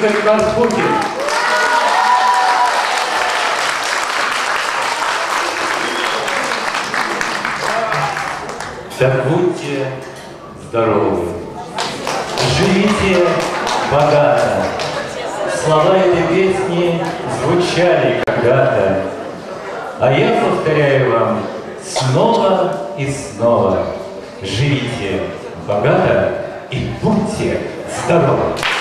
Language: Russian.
Игорь Карпухин. Так будьте здоровы, живите богато. Слова этой песни звучали когда-то, а я повторяю вам снова и снова. Живите богато и будьте здоровы!